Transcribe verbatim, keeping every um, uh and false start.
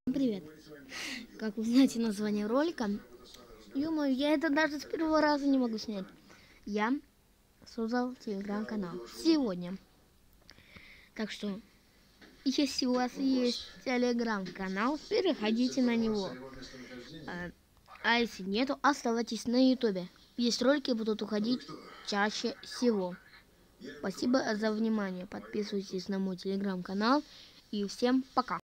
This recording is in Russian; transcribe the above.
Привет! Как вы знаете название ролика, ё-моё, я это даже с первого раза не могу снять. Я создал телеграм-канал сегодня. Так что, если у вас есть телеграм-канал, переходите на него. А, а если нету, оставайтесь на ютубе. Есть ролики будут уходить чаще всего. Спасибо за внимание. Подписывайтесь на мой телеграм-канал. И всем пока.